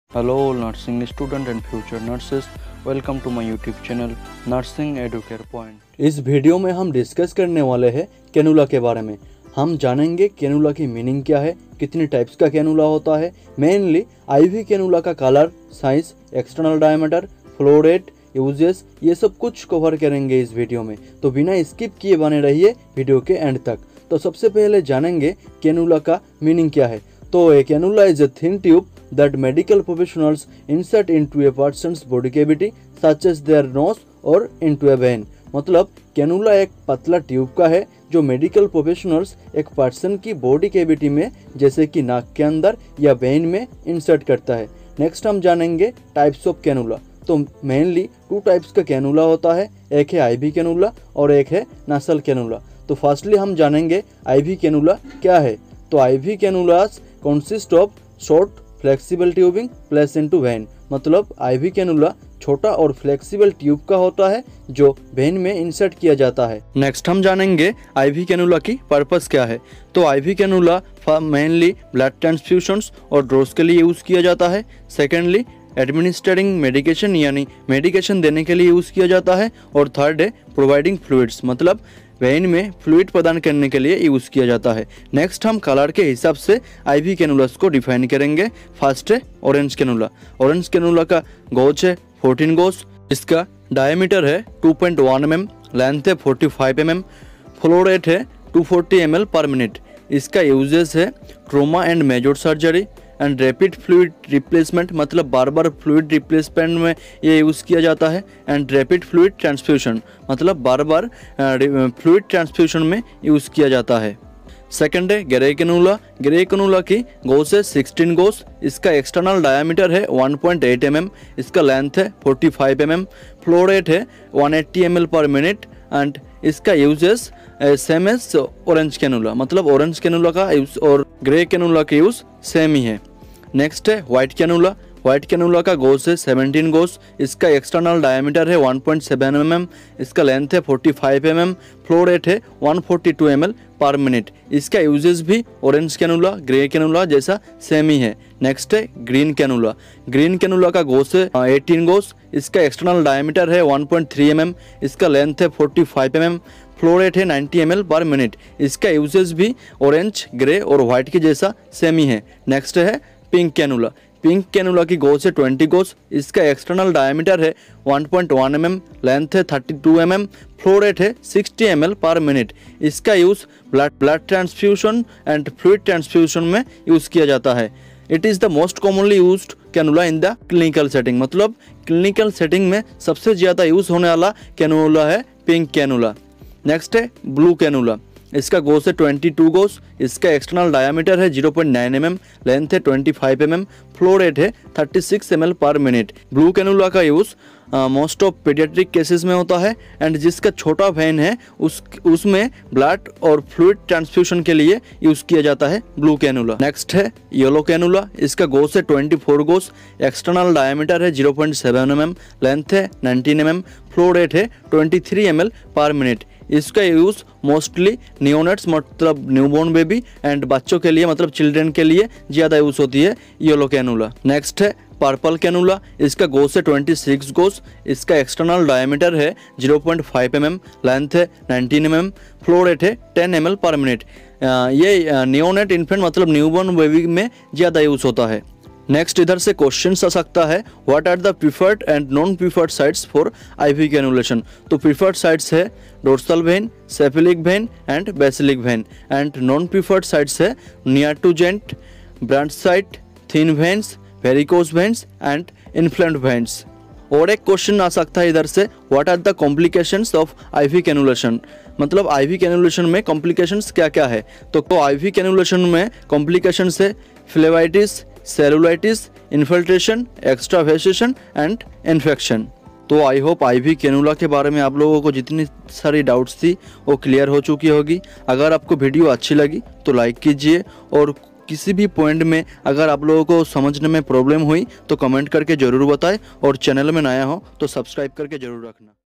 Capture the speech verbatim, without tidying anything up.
Hello all nursing student and future nurses, welcome to my YouTube channel Nursing Educare Point। इस वीडियो में हम discuss करने वाले हैं कैनुला के बारे में। हम जानेंगे कैनुला की मीनिंग क्या है, कितनी टाइप्स का कैनुला होता है, मेनली आईवी कैनुला का colour, size, external diameter, flow rate, uses, ये सब कुछ कवर करेंगे इस वीडियो में। तो बिना स्किप किए बने रहिए वीडियो के एंड तक। तो सबसे पहले जानेंगे कैनुला का मीनिंग क्या है। तो a cannula is a thin tube that medical professionals insert into a person's body cavity such as their nose or into a vein। मतलब कैनुला एक पतला ट्यूब का है जो मेडिकल प्रोफेशनल्स एक पर्सन की बॉडी कैविटी में जैसे कि नाक के अंदर या वेन में इंसर्ट करता है। नेक्स्ट हम जानेंगे टाइप्स ऑफ कैनुला। तो मेनली टू टाइप्स का कैनुला होता है, एक है आईवी कैनुला और एक है नासल कैनुला। तो फर्स्टली हम जानेंगे आईवी कैनुला क्या है। तो IV cannulas consist of short flexible tubing place into vein. मतलब आईवी कैनुला छोटा और फ्लेक्सिबल ट्यूब का होता है जो वेन में इंसर्ट किया जाता है। नेक्स्ट हम जानेंगे आईवी कैनुला की पर्पस क्या है। तो IV cannula mainly blood transfusions और ड्रॉस के लिए यूज किया जाता है। सेकेंडली एडमिनिस्ट्रेटिंग मेडिकेशन यानी मेडिकेशन देने के लिए यूज किया जाता है। और थर्ड है प्रोवाइडिंग फ्लूइड्स, मतलब वेन में फ्लूइड प्रदान करने के लिए यूज किया जाता है। नेक्स्ट हम कलर के हिसाब से आईवी कैनुलास को डिफाइन करेंगे। फर्स्ट है ऑरेंज कैनुला। ऑरेंज कैनुला का गोज है फोर्टीन गोज, इसका डायमीटर है two point one M M, length है forty five M M, flow rate है two forty M L per minute. इसका यूजेस है trauma and major surgery and rapid fluid replacement, मतलब बार बार फ्लूइड रिप्लेसमेंट में ये यूज़ किया जाता है। एंड रैपिड फ्लूइड ट्रांसफ्यूशन, मतलब बार बार फ्लूइड ट्रांसफ्यूशन में यूज़ किया जाता है। सेकंड है ग्रे कैनुला। ग्रे कैनुला की गोस है सिक्सटीन गोस, इसका एक्सटर्नल डायमीटर है one point eight M M, इसका लेंथ है forty five M M, flow rate है one eighty M L per minute. And इसका uses same as orange cannula, मतलब orange cannula का यूज और grey cannula का use same ही है। नेक्स्ट है व्हाइट कैनुला। व्हाइट कैनुला का गोस है सेवनटीन गोस, इसका एक्सटर्नल डायमीटर है one point seven M M, इसका लेंथ है forty five M M, flow rate है one forty two M L per minute. इसका यूजेस भी ऑरेंज कैनुला ग्रे कैनुला जैसा सेम ही है। नेक्स्ट है ग्रीन कैनुला। ग्रीन कैनुला का गोस है एटीन गोस, इसका एक्सटर्नल डायमीटर है one point three M M, इसका लेंथ है forty five M M, flow rate है ninety M L per minute. इसका यूजेस भी ऑरेंज ग्रे और व्हाइट के जैसा सेम ही है। नेक्स्ट है पिंक कैनुला। पिंक कैनुला की गोस है ट्वेंटी गोस, इसका एक्सटर्नल डायमीटर है one point one M M, length है thirty two M M, flow rate है sixty M L per minute. इसका use blood blood transfusion and fluid transfusion में use किया जाता है। It is the most commonly used cannula in the clinical setting, मतलब clinical setting में सबसे ज़्यादा यूज होने वाला कैनुला है पिंक कैनुला। नेक्स्ट है ब्लू कैनुला। इसका गोस है ट्वेंटी टू गोस, इसका एक्सटर्नल डायमीटर है zero point nine M M, length है twenty five M M, flow rate है thirty six M L per minute. Blue cannula का use most of paediatric cases में होता है and जिसका छोटा वेन है उस उसमें ब्लड और फ्लूइड ट्रांसफ्यूशन के लिए यूज़ किया जाता है ब्लू कैनुला। नेक्स्ट है येलो कैनुला। इसका गोस है twenty four gauge, external diameter है zero point seven M M, length है nineteen M M, flow rate है twenty three M L per minute. इसका यूज़ मोस्टली नियोनेट्स, मतलब newborn baby and बच्चों के लिए, मतलब चिल्ड्रन के लिए ज़्यादा यूज़ होती है येलो कैनुला। नेक्स्ट है पर्पल कैनुला। इसका गोस है ट्वेंटी सिक्स गोस, इसका एक्सटर्नल डायमीटर है zero point five M M, length है nineteen M M, flow rate है ten M L per minute. ये नियोनेट इन्फेंट, मतलब न्यूबॉर्न बेबी में ज़्यादा यूज़ होता है। नेक्स्ट इधर से क्वेश्चन आ सकता है, what are the preferred and non preferred sites for IV cannulation. तो प्रीफर्ड साइट्स है dorsal vein, cephalic vein and basilic vein. And non preferred sites है near to joint, branch site, thin veins, varicose veins and inflamed veins. और एक question आ सकता है इधर से, what are the complications of IV cannulation, मतलब IV cannulation में कॉम्प्लिकेशंस क्या क्या है। तो, तो आईवी कैनुलेशन में कॉम्प्लिकेशंस है phlebitis, cellulitis, infiltration, extravasation and infection. तो आई होप आईवी कैनुला के बारे में आप लोगों को जितनी सारी डाउट्स थी वो क्लियर हो चुकी होगी। अगर आपको वीडियो अच्छी लगी तो लाइक कीजिए और किसी भी पॉइंट में अगर आप लोगों को समझने में प्रॉब्लम हुई तो कमेंट करके ज़रूर बताएं और चैनल में नया हो तो सब्सक्राइब करके ज़रूर रखना।